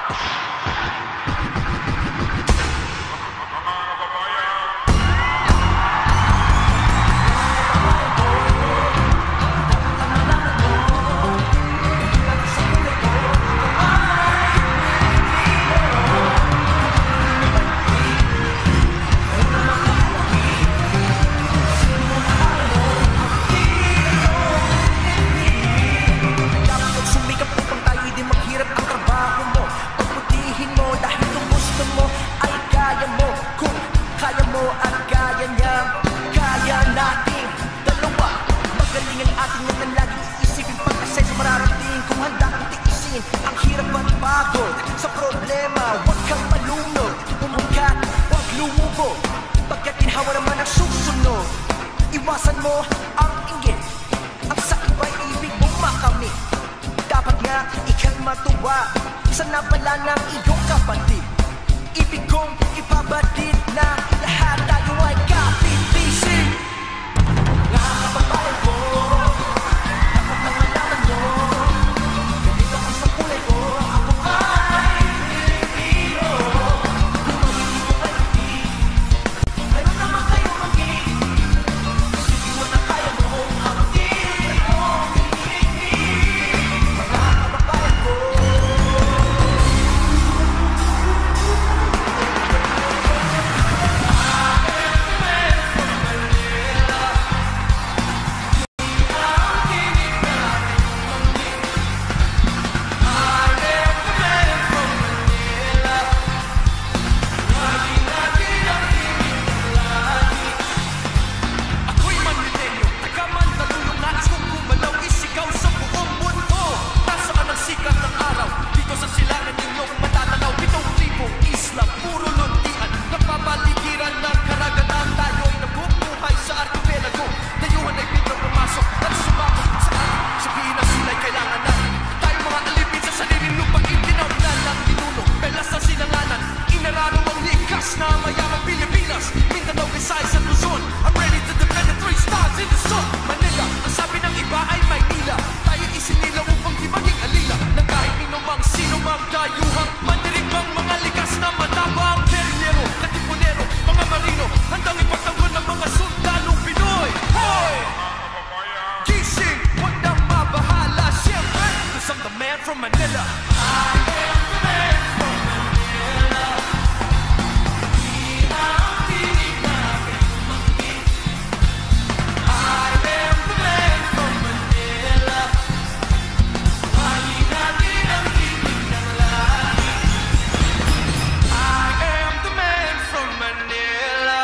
Ang hirap at pagod sa problema. Huwag kang malunod, umungkat, huwag lumubo. Pagkat ginhawa naman ang susunod. Iwasan mo ang inggit, ang sa iba'y ibig mong makamit. Dapat nga ika'y matuwa sa nabala ng iyong kapatid. Ibig kong ipabatid na lahat tayo ay kapit-isip. Nga kababayan ko, dapat nang malaman mo, ganito ang sa kulay ko. Ako ay Pilipino. Kung magiging ko ay hindi, meron naman kayo maging. Sige mo na kaya mo ang tibay mong hinihingi. Mga kababayan ko, from Manila. I am the man from Manila. Di ang tinig namin mangkin. I am the man from Manila. Wali natin ang tinig ng langit. I am the man from Manila.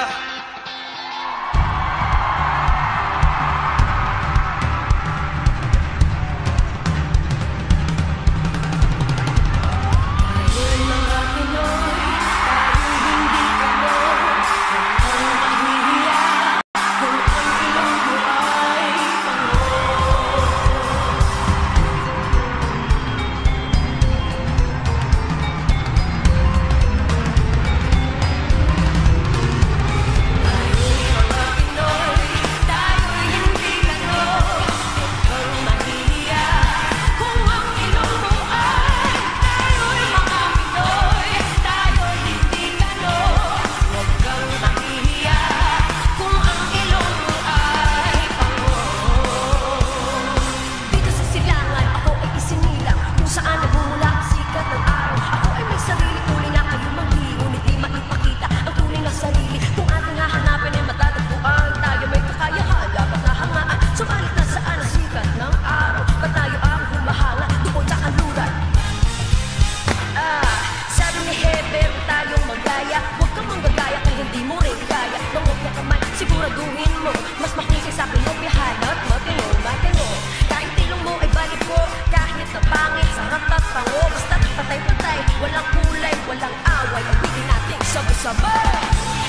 Siguraduhin mo, mas mahusay sa akin mo pihanap, matino. Kahit ilong mo ay balik ko, kahit na pangit, sarap at pango. Basta patay-patay, walang kulay, walang away. Awitin natin sabay-sabay.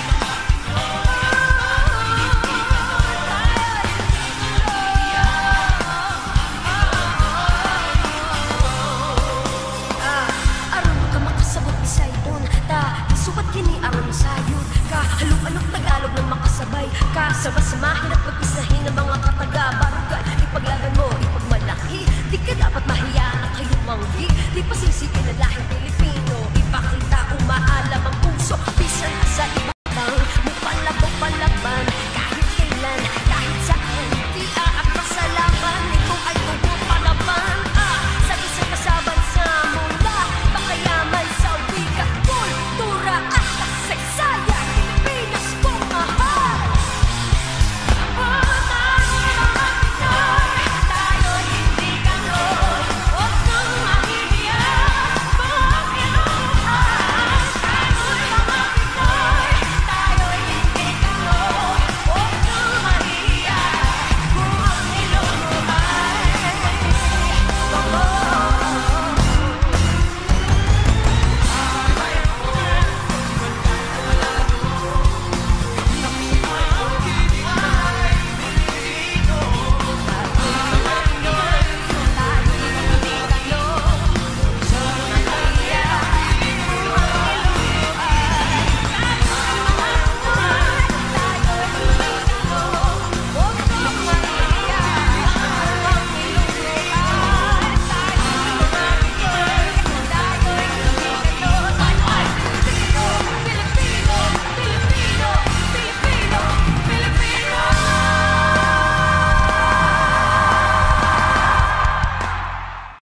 Aron ka makasabot isay doon, ta isubat kini aron sayod ka. Halong-alok Tagalog ng makasabay ka. Sama-samahin at pagpisahin ng mga kataga-barangay. Ipaglaban mo, ipagmalaki. Di ka dapat mahiya na kayo manggi. Di pasisikin na lahing Pilipino.